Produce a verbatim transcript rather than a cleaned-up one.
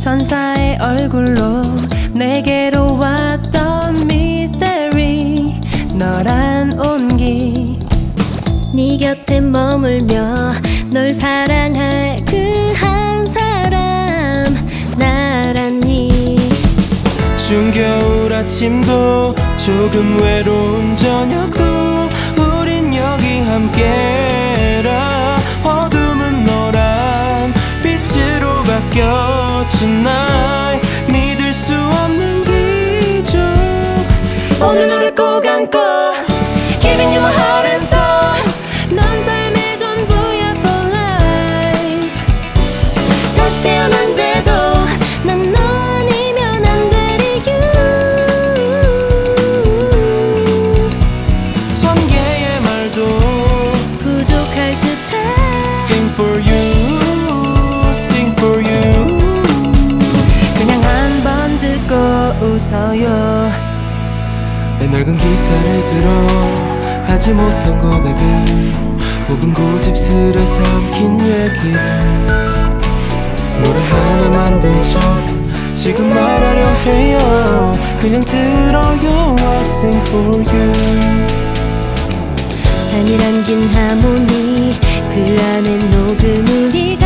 천사의 얼굴로 내게로 왔던 미스테리 너란 온기 네 곁에 머물며 널 사랑할 그 한 사람 나란히 추운 아침도 조금 외로운 저녁도 우린 여기 함께라 어둠은 노란 빛으로 바뀌어 Tonight 믿을 수 없는 기적 오늘 너를 꼭 안고 Giving you my heart and soul 넌 삶의 전부야 for life 다시 태어난데도 난 너 아니면 안 되리 you 천 개의 말도 부족할 듯해 Sing for you, sing for you 그냥 한 번 듣고 웃어요 내 낡은 기타를 들어 하지 못한 고백을 혹은 고집스레 삼킨 얘기를 노래 하나 만든 척 지금 말하려 해요 그냥 들어요 I sing for you 삶이란 긴 하모니 그 안에 녹은 우리